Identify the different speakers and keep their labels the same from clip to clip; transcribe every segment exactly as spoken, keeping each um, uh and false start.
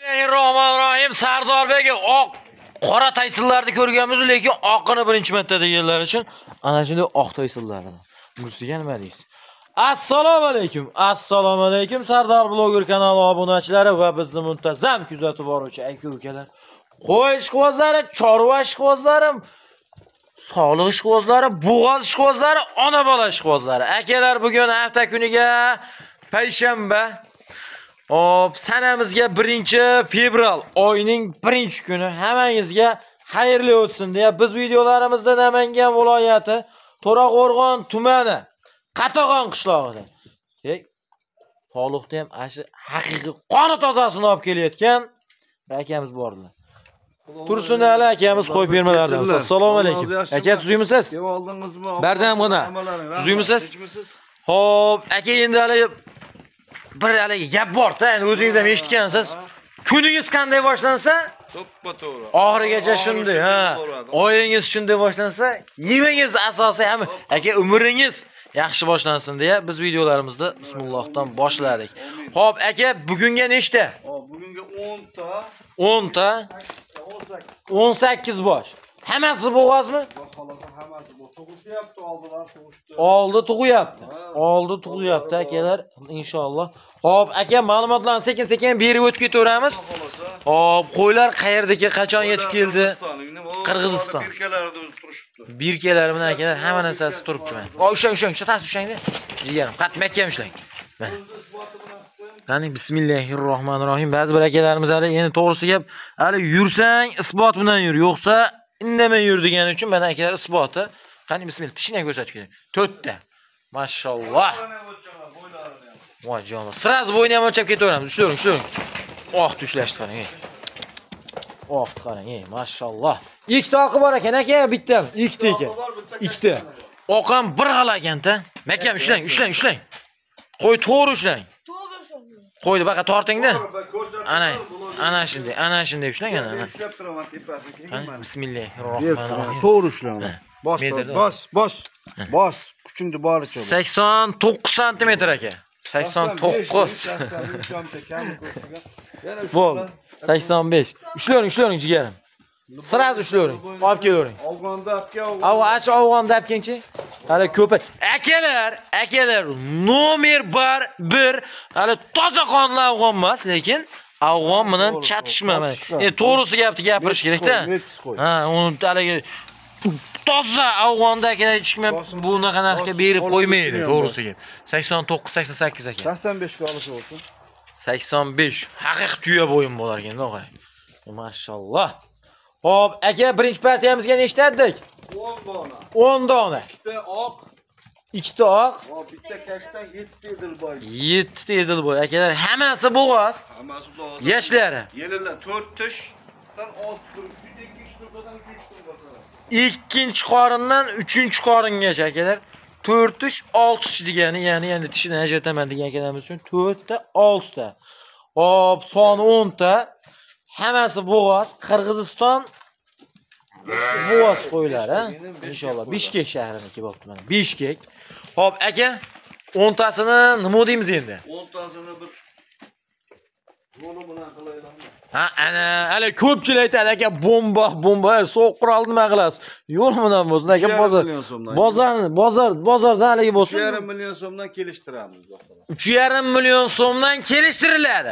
Speaker 1: Bismillahirrohmanirrohim. Sardorbek oq qora taysillarni ko'rganmiz, lekin oqini birinchi marta deganlar uchun ana shunday oq taysillarni. Bunisiga nima deysiz? Assalomu alaykum. Assalomu alaykum Sardor bloger kanali obunachilari va bizni muntazam kuzatib boruvchi aka-ukalar. Qo'y ishqibozlari, chorva ishqibozlari, sog'liq ishqibozlari, bo'g'oz ishqibozlari, ona bola ishqibozlari. Akalar, bugun hafta kuniga payshanba. Hop, sanamizga birinchi fevral oyining birinchi kuni hammangizga xayrli o'tsin deya biz videolarimizda Namangan viloyati To'raqo'rg'on tumani Qatag'on qishlog'ida ey sog'liqda ham ashi haqiqiy qoni tozasini olib kelayotgan akamiz bordilar. Tursunali akamiz qo'yib bermalardan. Assalomu alaykum. Aka, tuzuymisiz?
Speaker 2: Yeb oldingizmi?
Speaker 1: Bardamgina. Tuzuymisiz? Hop, aka endi hali bir haligi gap bor-da, endi o'zingiz ham eshitgansiz. Kuningiz qanday boshlansa,
Speaker 2: to'ppa-to'g'ri.
Speaker 1: Oxirigacha shunday, ha. Oyingiz shunday boshlansa, yemingiz asosiy ham aka umringiz yaxshi boshlansin deya biz videolarimizda bismillohdan boshladik. Xo'p, aka, bugunga nechta?
Speaker 2: Hop, bugunga o'n ta,
Speaker 1: o'n ta, o'n sakkiz bosh. Hammasi bo'g'ozmi?
Speaker 2: Xolos, hammasi bu. Tug'ishyapti, oldilar tug'ishdi.
Speaker 1: Oldi tug'yapti. Oldi tug'yapti akalar, inshaalloh. Hop, aka, ma'lumotlarni sekin-sekin berib o'tib ketaveramiz. Hop, qo'ylar qayerdagi, qachon yetib keldi? Qirg'iziston.
Speaker 2: Birkalarda o'zi turishibdi.
Speaker 1: Birkalar bilan akalar hamma narsasi turibdi mana. O, ushlang, ushlang, tasib ushlang-da. Jigarim, qattiq mahkam ushlang. Mana. Qani, bismillahirrohmanirrohim. Ba'zi bir akalarimiz hali endi to'g'risi gap, hali yursang isbot bilan yur, yo'qsa indamay yur degani uchun mana akalar isboti. Qani, bismillah, tishini ko'rsatib keling. to'rtta. Mashalloh. Voy jonlar. Sraz bo'yni ham o'lchab ketaveramiz. Ushlang, ushlang. Oq ushlashdi qarang. Oq qarang, ey, mashalloh. Ikkita oqi bor ekan, aka, bitta. Ikkita ekan. Ikkita. Oq ham bir xil ekan-da. Makam ushlang, ushlang, ushlang. Qo'y to'g'ri ushlang. Qo'yni baqa torting-da. Ana, ana shunday, ana shunday ushlang, ana.
Speaker 2: Ushlab turaman tepasiga.
Speaker 1: Bismillahirrohmanirrohim.
Speaker 2: To'g'ri ushlang. Bos, bos, bos. Bos, kuchingni boricha.
Speaker 1: sakson to'qqiz santimetr aka. sakson to'qqiz. Bo'ldi. sakson besh. Ushlang, ushlang jigarim. Siraz ushlang. Olib kelavering.
Speaker 2: Afg'onda apga,
Speaker 1: Ava, ach Afg'onda apkenchi? Hali ko'p. Akalar, akalar, nomer bir. Hali toza qonli afg'on emas, lekin afg'on bilan chatishma. Endi to'g'risi gapni gapirish kerak-da. Ha, uni haligi toza afg'onda akalar hech kim bu naqa narxga berib qo'ymaydi, to'g'risi gap. sakson to'qqiz sakson sakkiz aka.
Speaker 2: sakson besh ga olish olsun.
Speaker 1: sakson besh. Haqiqiy tuya bo'yin bo'lar ekan-da, qarang. Mashalloh. Hop, aka, birinchi partiyamizga nechta atdik?
Speaker 2: o'n dona.
Speaker 1: o'n dona.
Speaker 2: Ikkita oq,
Speaker 1: ikkita oq,
Speaker 2: hop, bitta kashtan yettita edilboy.
Speaker 1: yettita edilboy. Akalar, hammasi bo'g'oz.
Speaker 2: Hammasi bo'g'oz.
Speaker 1: Yoshlari.
Speaker 2: Yellar to'rt tishdan olti tur, ikkinchi turdan uch tur bosadi.
Speaker 1: Ikkinchi qorindan uchinchi qoringacha akalar. to'rt tish, olti tish degani, ya'ni endi tishini ajrataman degan akalarimiz uchun to'rt ta, olti ta. Hop, soni o'n ta. Hammasi bo'g'oz, Qirg'iziston bo'g'oz qo'ylari, inshaalloh Bishkek shahriniki bo'pti mana. Bishkek. Hop, aka, o'n tasini nima deymiz endi?
Speaker 2: o'n tasini bir yo'li bilan qilaylikmi?
Speaker 1: Ha, ana, hali ko'pchilik aytadi, aka, bomba, bomba, so'q qurol nima qilasiz? Yo'l bilan bo'lsin, aka, bozor. Bozorni, bozor, bozorda haligi bo'lsin.
Speaker 2: uch yarim million so'mdan kelishtiramiz, xolos.
Speaker 1: uch yarim million so'mdan kelishtiriladi.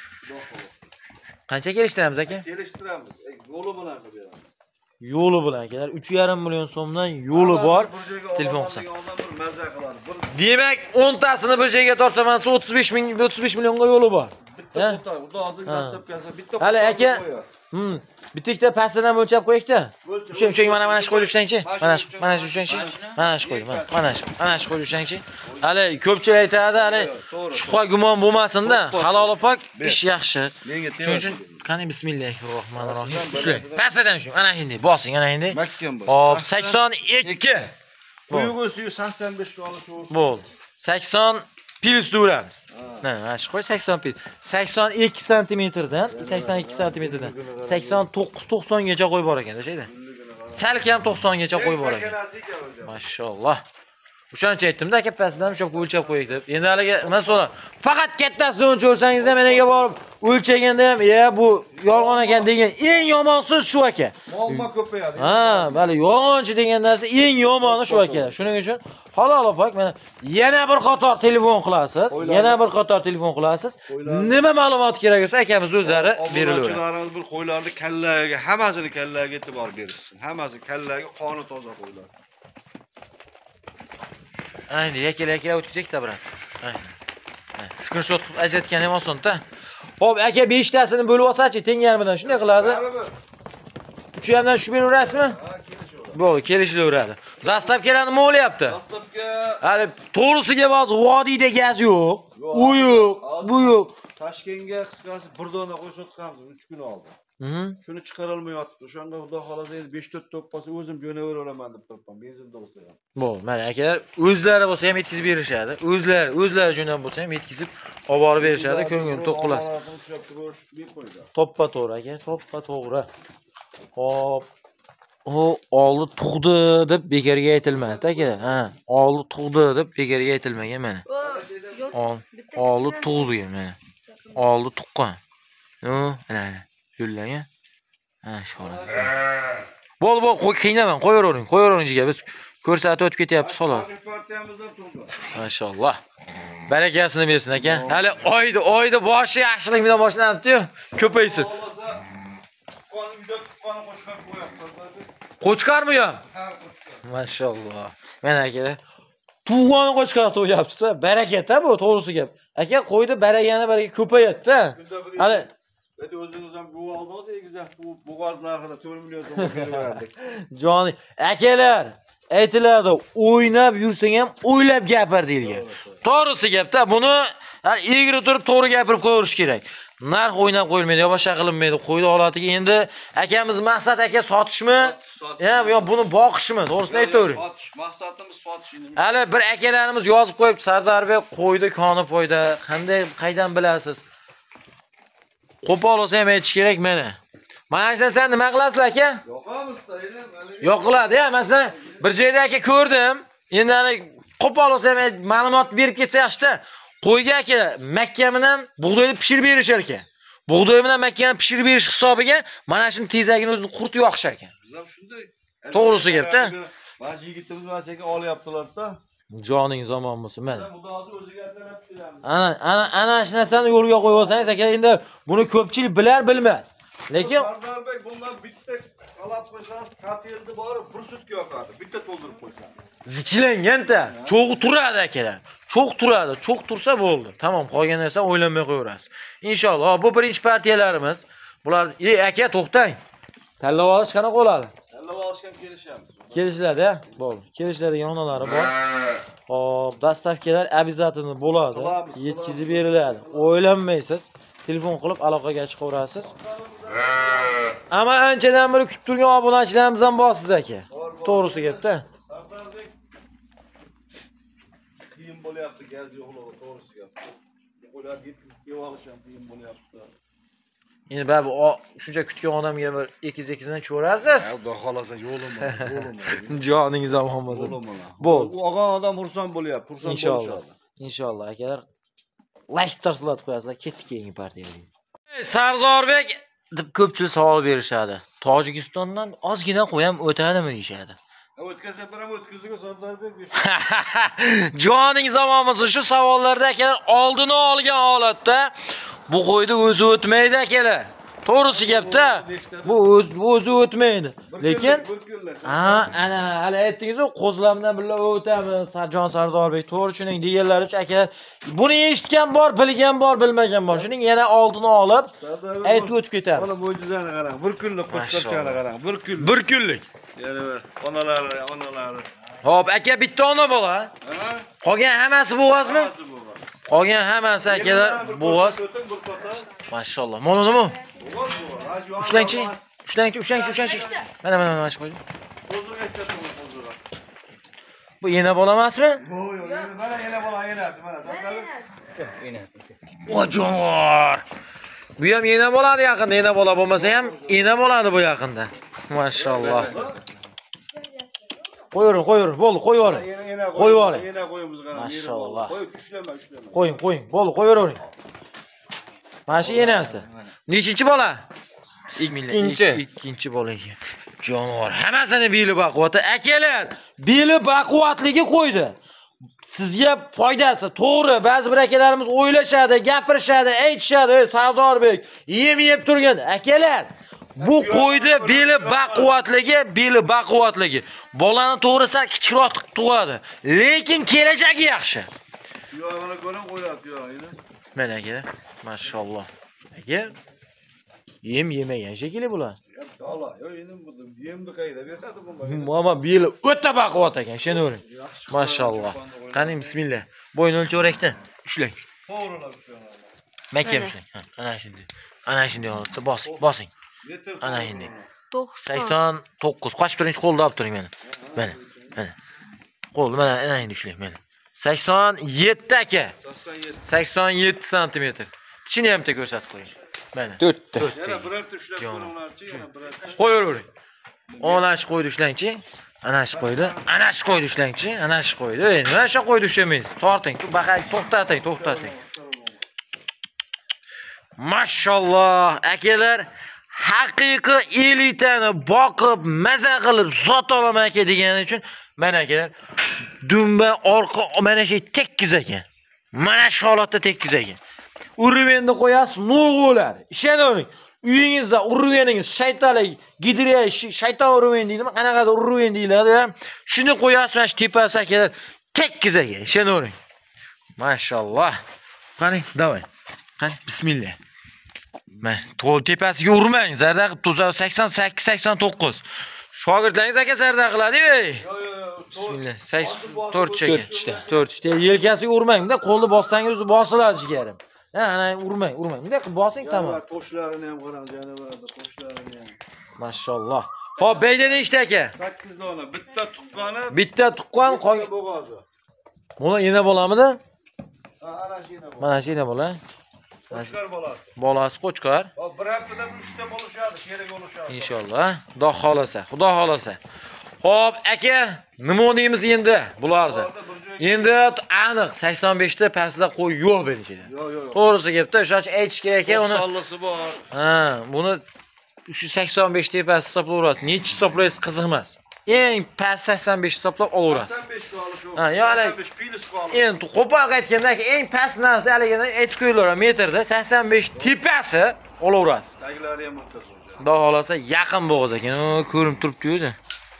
Speaker 1: Qancha kelishtiramiz aka?
Speaker 2: Kelishtiramiz. Yo'li bilan qilib beramiz.
Speaker 1: Yo'li bilan akalar, uch yarim million so'mdan yo'li bor. Telefon qilsa.
Speaker 2: Maza qiladi.
Speaker 1: Demak, o'n tasini bir joyga tortaman, o'ttiz besh ming, o'ttiz besh millionga yo'li bor.
Speaker 2: Bitta qo'ta, xudo hozir dastlabkasi bitta.
Speaker 1: Hali aka, hm, bitta pastidan o'lchab qo'ydik-da. O'sha, o'sha mana mana shu qo'yib ushlangchi. Mana shu, mana shu ushlangchi. Mana shu qo'yib, mana shu, mana shu qo'yib ushlangchi. Hali ko'pchilik aytadi, hali shubha gumon bo'lmasin-da, halol pok, ish yaxshi. Shuning uchun qani bismillahirrohmanirrohim. Ushlang. Pastidan ushlang. Ana endi bosing, ana endi. Hop, sakson ikki.
Speaker 2: Buyug'isi sakson besh ga olish olsun.
Speaker 1: Bo'ldi. sakson pils uramiz. Ha, mana shu qo'y sakson pils. sakson ikki santimetrdan, sakson ikki santimetrdan sakson to'qqiz to'qson gacha qo'y bor ekan, o'shayda. Salkam to'qson gacha qo'y bor ekan. Mashalloh. O'shancha aytdim-da, aka pastdan o'chab o'lchab qo'ydik deb. Endi haliga men so'ra faqat kattasini o'lchaversangiz ham menaga borib o'lchaganda ham, "Ya bu yolg'on ekan" degan eng yomon so'z shu aka.
Speaker 2: Muammo ko'payadi.
Speaker 1: Ha, bali yolg'onchi degan narsa eng yomoni shu aka. Shuning uchun halol opaq mana yana bir qator telefon qilasiz. Yana bir qator telefon qilasiz. Nima ma'lumot kerak bo'lsa akamiz o'zlari berilaveradi.
Speaker 2: Obunachilarimiz bir qo'ylarni kallaga, hammasini kallaga e'tibor bersin. Hammasi kallaga qoni toza qo'ylar.
Speaker 1: Ayni yakala yakala o'tkazdik-da bilan. Ayni. Screenshot qilib ajratgan ham oson-da. Xo'p, aka besh tasini bo'lib olsa-chi, teng yarmidan shunday qiladi. uch ham dan tushib beraverasizmi?
Speaker 2: Ha, kelishaveradi.
Speaker 1: Bo'ldi, kelishaveradi. Dastlabkilar nima bo'lyapti?
Speaker 2: Dastlabki
Speaker 1: Hali to'g'risiga hozir vodiyda gaz yo'q. U yo'q, bu yo'q.
Speaker 2: Toshkentga qisqasi bir dona qo'yib uch kun oldi.
Speaker 1: Mhm.
Speaker 2: Shuni chiqara olmayotibdi. O'shanda xudo xolasa endi besh to'rt top bo'lsa o'zim jo'naveraman deb turibman. Benzinda bo'lsa ham.
Speaker 1: Bo'ldi, mana akalar o'zlari bo'lsa ham yetkazib berishadi. O'zlari, o'zlari jo'nab bo'lsa ham yetkazib olib borib berishadi. Ko'ngil to'q qilasiz. Toppa to'g'ri aka, toppa to'g'ri. Hop. O oldi tug'di deb bekarga aytilmadi aka. Ha, oldi tug'di deb bekarga aytilmagan mana. Ol, oldi tug'di mana. Oldi tuqqan. No, mana. Yo'llagan. Ha, sholat. Bo'l, bo'l, qo'y qiynamang, qo'yavering, qo'yavering jiga. Biz ko'rsatib o'tib ketyapmiz xolos. Mashalloh. Barakasini bersin aka. Hali oyda, oyda boshi yaxshilik bilan boshlanibdi-yu, ko'paysin. Qo'chqarmi ham?
Speaker 2: Ha,
Speaker 1: Mashalloh. Mana aka. Tug'oni qo'chqar to'yapti-da. Baraka-da bu, to'g'risi gap. Aka qo'ydi baragani baraka ko'payadi-da. Hali
Speaker 2: Eti o'zingiz ham bu oldingiz egizak bu bo'g'oz narxida to'rt million so'm berdik.
Speaker 1: Joni, akalar, aytiladi, o'ynab yursang ham o'ylab gapir deyilgan. To'g'risi gap-da, buni egri turib to'g'ri gapirib qo'yirish kerak. Narx o'ynab qo'yilmaydi, yo boshqa qilinmaydi. Qo'ydi holatiga endi akamiz maqsad aka sotishmi? Ya, yo buni boqishmi? To'g'risini aytavering.
Speaker 2: Sotish, maqsadimiz sotish endi.
Speaker 1: Hali bir akalarimiz yozib qo'yibdi, Sardarbek qo'ydi koni foyda. Qanday qaydan bilasiz? Qo'pol olsa ham aytish kerak mana. Mana shundan sen nima qilasiz aka?
Speaker 2: Yoqamizda endi.
Speaker 1: Yo'qiladi, ya. Masalan, bir joyda aka ko'rdim. Endi hali qo'pol olsa ham ma'lumot berib ketsa yaxshi-da. Qo'yga aka makka bilan bug'doyni pishirib berishar ekan. Bug'doy bilan makkani pishirib berish hisobiga mana shuni tezagini o'zini qurti yoqishar ekan.
Speaker 2: Biz ham shunday.
Speaker 1: To'g'risi gap-da.
Speaker 2: Mana yigitimiz vasaga olyaptilar-da.
Speaker 1: Joning zamon bo'lsin mana.
Speaker 2: Xudo o'ziga atalab kelamiz.
Speaker 1: Ana ana ana shu narsani yo'lga qo'yib olsangiz aka, endi buni ko'pchilik bilar bilmas. Lekin
Speaker 2: Sardarbek bundan bitta qalab qo'ysangiz, katilni borib bir sutka yoqadi. Bitta to'ldirib qo'ysangiz.
Speaker 1: zichilanganda cho'g'i turadi akalar. Cho'g' turadi, cho'g' tursa bo'ldi. Tamam, qolgan narsa o'ylanmay qo'yaverasiz. Inshaalloh bu birinchi partiyalarimiz. Bular, "Ey aka, to'xtang. Tanlab olish qanaqa bo'ladi?"
Speaker 2: Tanlab olishga kelishamiz.
Speaker 1: Kelishiladi, ha? Bo'ldi. Kelishiladigan onalari bor. Hop, dastavkalar обязательно bo'ladi. Yetkazib beriladi. O'ylanmaysiz. Telefon qilib aloqaga chiqaverasiz. Ammo anchadan beri kutib turgan obunachilarimiz ham bor siz aka. To'g'risi gap-da.
Speaker 2: Sardarbek qiyin bo'lyapti, gaz yo'qligi, to'g'risi gap. Qo'ylarni yetkazib kelib olish ham qiyin bo'lyapti.
Speaker 1: Endi babu shuncha kutgan odamga bir ekiz-ekiz bilan cho'rasiz.
Speaker 2: Xudo xolasa yo'limi, yo'limi.
Speaker 1: Joningiz omon bo'lsin.
Speaker 2: Bo'ldi. U og'on odam xursand bo'lyapti, xursand
Speaker 1: Inshaalloh.
Speaker 2: bo'lishadi.
Speaker 1: Inshaalloh akalar. Like tarslat qo'yasizlar, ketdik keyingi partiyaga. Sardorbek deb ko'pchilik savol berishadi. Tojikistondan ozgina qo'yam o'tadimi deyshadi.
Speaker 2: O'tkazsa bir ham o'tkazdiku Sardarbek.
Speaker 1: Joningiz omon bo'lsin. Shu savollarda akalar oldini olgan holatda bu qo'ydi o'zi o'tmaydi akalar. To'g'risi gap-da. Bu o'z o'zi o'tmaydi. Lekin ha, ana hali aytdingiz-ku, qo'zlamdan birga o'tamiz. Sarjon Sardorbek to'g'ri tushuning deganlar uchun akalar buni eshitgan bor, bilgan bor, bilmagan bor. Shuning yana oldini olib aytib o'tib ketamiz.
Speaker 2: Mana mo'jizani qarang, bir kunlik qo'chqorchani qarang, bir kun.
Speaker 1: Bir kunlik.
Speaker 2: Yana bir onalari, onalari.
Speaker 1: Hop, aka bitta ona bola.
Speaker 2: Ha?
Speaker 1: Qolgan hammasi bo'g'azmi?
Speaker 2: Hammasi bo'g'az.
Speaker 1: Qolgan hammasi akalar bo'g'az. Mashalloh. Mana nima?
Speaker 2: Bo'g'az bo'g'az.
Speaker 1: Ushlangchi, ushlangchi, ushlangchi, ushlangchi. Mana mana mana shu qo'y.
Speaker 2: Qo'zg'or aytdim, qo'zg'or.
Speaker 1: Bu yana bola emasmi?
Speaker 2: Yo'q, yo'q, mana yana bola, yanasi, mana.
Speaker 1: Shu, yanasi. O jonivor. Bu ham yana bo'ladi yaqinda, yana bola bo'lmasa ham yana bo'ladi bu yaqinda. Mashalloh. Qo'yavering, qo'yavering. Bo'ldi, qo'yib oling. Qo'yib oling.
Speaker 2: Yana qo'yimiz qara.
Speaker 1: Mashallah.
Speaker 2: Qo'yib ushlama, ushlama.
Speaker 1: Qo'ying, qo'ying. Bo'ldi, qo'yavering. Mana shu enasi. Nechinchi bola? Ikkinchi. Ikkinchi bola ekan. Jonivor. Hammasini beli baquvvati. Akalar, beli baquvvatligi qo'ydi. Sizga foydasi to'g'ri. Ba'zi bir akalarimiz o'ylashadi, gapirishadi, aytishadi, "Ey Sardorbek, yem yeb turgan akalar, bu qo'ydi beli baquvvatligi, beli baquvvatligi. Bolani to'g'risi kichikroq tug'adi, lekin kelajagi yaxshi."
Speaker 2: Tuyog'ini ko'ring, qo'yadi tuyog'ini.
Speaker 1: Mana aka, mashalloh. Aka, yem yemagan shekilli bular.
Speaker 2: Dala, yo endi bu yemni qayda beradi bu?
Speaker 1: Mama beli o'ta baquvvat ekan, ishonavering. Mashalloh. Qani bismillah. Bo'yni o'lchaverakda. Ushlang.
Speaker 2: To'g'rilab ushlayman.
Speaker 1: Mahkam ushlang. Ha, ana shunday. Ana shunday holatda bosing, bosing. Ana shunday. sakson to'qqiz. Qochib turing, qo'lda olib turing meni. Mana, mana. Qo'lda mana ana shunday ushlang meni. sakson yetti aka. sakson yetti santimetr. Tichini ham ko'rsatib qo'ying. Mana. to'rtta.
Speaker 2: Yana birorta ushlab ko'ringlarchi, yana birorta.
Speaker 1: Qo'yavering. Ana shu qo'ydi ushlangchi. Ana shu qo'ydi. Ana shu qo'ydi ushlangchi. Ana shu qo'ydi. Endi mana shu qo'ydi ushlamaysiz. Torting, baqay, to'xtating, to'xtating. Mashalloh, akalar, haqiqiy elitani boqib, maza qilib zot olaman aka degani uchun mana akalar, dumba orqa mana shu tekkiz ekan. Mana shu holatda tekkiz ekan. Uruveni qo'yasiz, nurg' bo'ladi. Ishonavering. Uyingizda uruveningiz shaytalik, gidriya, shayton uruven deydimi? Qanaqadir uruven deyiladi. Shuni qo'yasiz, mana shu tepasi akalar tekkiz ekan. Ishonavering. Mashalloh. Qani, davay. Qani, bismillah. Men to'l tepasiga urmang. Zarda qilib sakson sakkiz sakson to'qqiz. Shogirdlaringiz aka zarda qiladi, ey. Yo, yo, yo. Bismillah. to'rt cheka. to'rt ta. Yelkasiga urmang-da, qo'lni bossangiz bosiladi jigarim. Ha, ana urmang, urmang. Bunday qilib bosing tamom.
Speaker 2: Qo'shlarini ham qarang, janovarda qo'shlarini ham.
Speaker 1: Mashalloh. Xo'p, beyda nechta aka?
Speaker 2: sakkiz dona, bitta tuqqani,
Speaker 1: bitta tuqqan,
Speaker 2: bo'g'ozi.
Speaker 1: Buni ena bo'lamidi?
Speaker 2: Ha, ana shu ena bo'la.
Speaker 1: Mana shu ena bo'la.
Speaker 2: Qo'chqar bolasi.
Speaker 1: Bolasi qo'chqar.
Speaker 2: Hop, bir haftada uchta bo'lishadi, kerak bo'lishadi.
Speaker 1: Inshaalloh. Xudo xolasa, Xudo xolasa. Xo'p, aka, nima deymiz endi bularni? Endi aniq sakson besh ta pastda qo'y yo'q berishadi.
Speaker 2: Yo'q, yo'q.
Speaker 1: To'g'risi gapda, o'shacha aytish kerak ekan uni.
Speaker 2: Sallasi bor.
Speaker 1: Ha, buni shu sakson besh ta past hisoblayverasiz. Necha hisoblaysiz qiziq emas. Eng past sakson besh hisoblab olaverasiz.
Speaker 2: sakson besh ga olish yo'q.
Speaker 1: Ha, yo'q,
Speaker 2: sakson besh pilis ga olish.
Speaker 1: Endi qo'pol aytganda eng past narxda haligini aytib qo'yinglar, metrda sakson besh tepasi olaverasiz.
Speaker 2: Taglari ham o'rtasi o'sha.
Speaker 1: Xudo xolasa yaqin bo'g'iz ekan. Ko'rinib turibdi o'zi.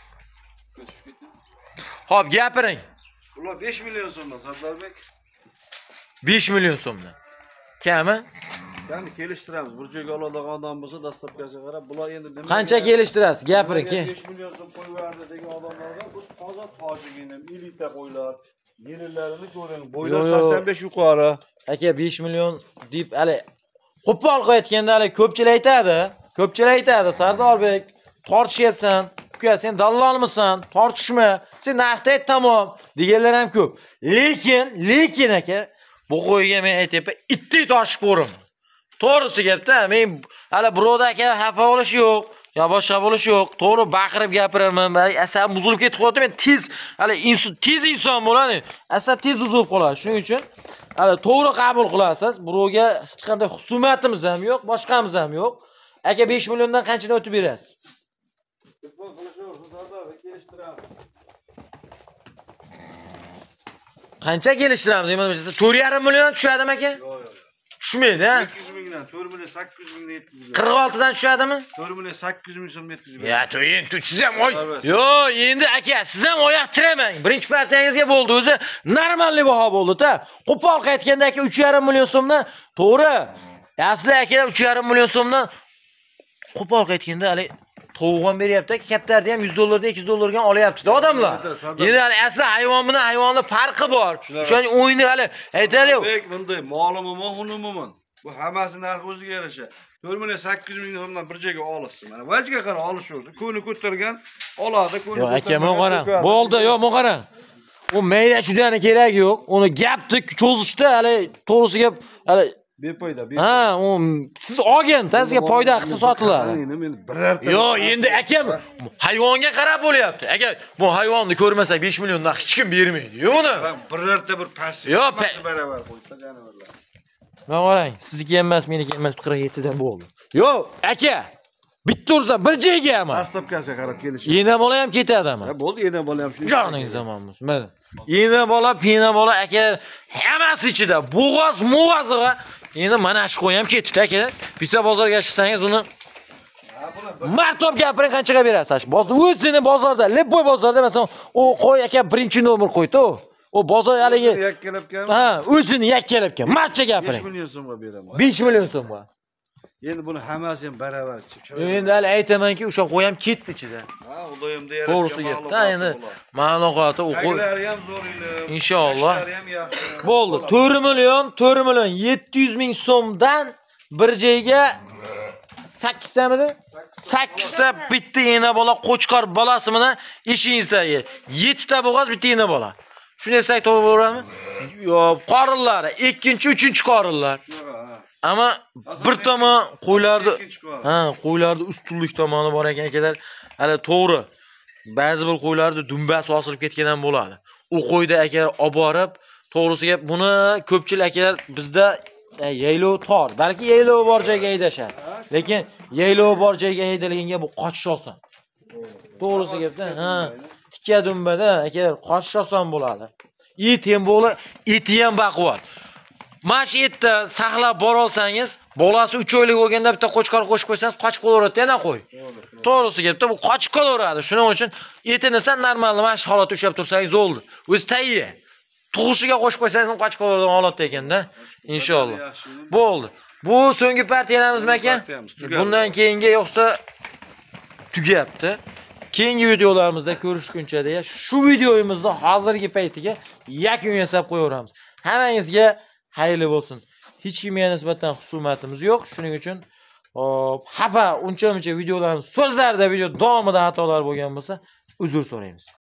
Speaker 1: Xo'p, gapiring.
Speaker 2: Ular besh million so'mdan Sardorbek.
Speaker 1: besh million so'mdan. Kami?
Speaker 2: Ya'ni kelishtiramiz. Bir joyga oladigan odam bo'lsa, dastlabkasiga qarab, bular endi nima?
Speaker 1: Qancha kelishtirasiz? Gapiring, ke.
Speaker 2: besh million so'm qo'yverdi degan odamlarga bu toza tojigina, elita qo'ylar, yerillarini ko'ring. Bo'ylar sakson besh yuqori.
Speaker 1: Aka besh million deb hali qo'pol qaytganda hali ko'pchilik aytadi. Ko'pchilik aytadi, Sardorbek, tortishyapsan. Uka, sen dallolmisan? Tortishma. Sen narxni ayt tamom deganlar ham ko'p. Lekin, lekin aka, bu qo'yga men aytayapman, itdek tortishib ko'raman. To'g'risi gapda, men hali birovda aka xafa bo'lish yo'q, yo boshqa bo'lish yo'q. To'g'ri baqirib gapiraman, asabim buzilib ketib qoldi. Men tez, hali tez inson bo'ladi. Asab tez buzilib qoladi. Shuning uchun hali to'g'ri qabul qilasiz. Birovga hech qanday husumatimiz ham yo'q, boshqamiz ham yo'q. Aka besh milliondan qanchani o'tib berasiz? Qancha kelishtiramiz? to'rt yarim milliondan tushadimi aka?
Speaker 2: Yo'q, yo'q.
Speaker 1: Tushmaydi, ha?
Speaker 2: ikki yuz mingdan to'rt million sakkiz yuz mingdan yetkazib.
Speaker 1: qirq olti dan tushadimi?
Speaker 2: to'rt million sakkiz yuz ming so'm yetkazib.
Speaker 1: Ya, to'yin, siz ham oy. Yo'q, endi aka, siz ham oyoq tiramang. Birinchi partiyangizga bo'ldi o'zi, normalniy baho bo'ldi-da. Qo'pol qaytganda aka uch yarim million so'mdan, to'g'ri. Asli aka uch yarim million so'mdan qo'pol qaytganda hali tovuqon beryapti, kaptarda ham yuz dollardan ikki yuz dollarga olyapti odamlar. Endi hali asli hayvon bilan hayvonning farqi bor. O'shaning o'yini hali aytadi-ku.
Speaker 2: Bek bunday molimi, hunumimi? Bu hammasi narxi o'ziga yarasha. to'rt million sakkiz yuz ming so'mdan bir joyga olishsin. Mana vajiga qarab olishaversa, ko'ni ko'targan oladi, ko'ni
Speaker 1: ko'targan. Yo'q, aka, men qarang. Bo'ldi, yo'q, men qarang. U mayda chudani kerak yo'q. Uni gapni cho'zishda hali to'g'risi gap, hali
Speaker 2: Bepoyda,
Speaker 1: Ha, o siz olgan, sizga foyda haqisi sotiladi.
Speaker 2: Men birorta.
Speaker 1: Yo, endi akam hayvonga qarab bo'lyapti. Aka, bu hayvonni ko'rmasak besh milliondan hech kim bermaydi. Yo'qmi?
Speaker 2: Birorta bir pas.
Speaker 1: Yo,
Speaker 2: baravar qo'ysa jonivorlar.
Speaker 1: Mana qarang, sizniki emas, meniki emas, qirq yetti dan bo'ldi. Yo, aka, bitta ursa bir joygami?
Speaker 2: Dastlabkasiga qarab kelish.
Speaker 1: Yena bola ham ketadimi?
Speaker 2: Ha, bo'ldi, yana bola ham shunday.
Speaker 1: Joningiz zamonmiz. Mana. Yena bola, pina bola, aka, hammasi ichida. Bo'g'oz, mo'g'oziga. Endi mana shu qo'y ham ketdi, aka. Bitta bozorga chiqsangiz uni martob gapiring qanchaga berasiz? Bozor o'zini bozorda, Lepoy bozorda masalan, o qo'y aka birinchi nomer qo'ydi. O bozor haligi
Speaker 2: yakkalabgan.
Speaker 1: Ha, o'zini yakkalabgan. Marcha gapiring.
Speaker 2: besh million so'mga beraman.
Speaker 1: besh million so'mga.
Speaker 2: Endi buni hammasi ham baravar.
Speaker 1: Endi hali aytamanki, o'sha qo'y ham ketdi ichida.
Speaker 2: Ha, xudoyimda yaratgan.
Speaker 1: To'g'risi ketdi. Ha, endi ma'lumoti o qo'y.
Speaker 2: Taglari ham zo'r ilib.
Speaker 1: Inshaalloh.
Speaker 2: Tashlari ham yaxshi.
Speaker 1: Bo'ldi. to'rt million, to'rt million yetti yuz ming so'mdan bir joyga sakkiz tamidi? sakkiz ta bitta ena bola qo'chqor bolasi bilan eshingizdagi yetti ta bo'g'oz bitta ena bola. Shuni desak to'g'ri bo'ladimi? Yo'q, qorinlari, ikkinchi, uchinchi qorinlar. Ammo bir tomon qo'ylarni, ha, qo'ylarni ustunlik tomoni bor ekan akalar. Hali to'g'ri. Ba'zi bir qo'ylarda dumbasi osilib ketgan ham bo'ladi. U qo'yda akalar olib borib, to'g'risiga buni ko'pchilik akalar bizda yaylov tor, balki yaylov bor joyga haydashadi. Lekin yaylov bor joyga haydalganga bu qochish oson. To'g'risi gapda, ha, tikka dumbada akalar qochish oson bo'ladi. It ham bo'la, eti ham baquvvat. Mash etda saqlab bora olsangiz, bolasi uch oylik bo'lganda bitta qo'chqor qo'shib qo'ysangiz, qochib qolaveradi, yana qo'y. To'g'risi gapda bu qochib qolaveradi. Shuning uchun etini san normal mash holatda ushlab tursangiz bo'ldi. O'zi tayyor. Tug'ishiga qo'shib qo'ysangiz qochib qolaveradigan holatda ekanda. Inshaalloh. Bo'ldi. Bu so'nggi partiyamiz ekan. Bundan keyingi yo'qsa tugayapti. Keyingi videolarimizda ko'rishguncha deya shu videoyimizda hozirgi paytiga yakun yasab qo'yaveramiz. Hammangizga xayrli bo'lsin. Hech kimga nisbatan husumatimiz yo'q. Shuning uchun hop, xafa uncha-muncha videolarimiz so'zlarda video davomida xatolar bo'lgan bo'lsa, uzr so'raymiz.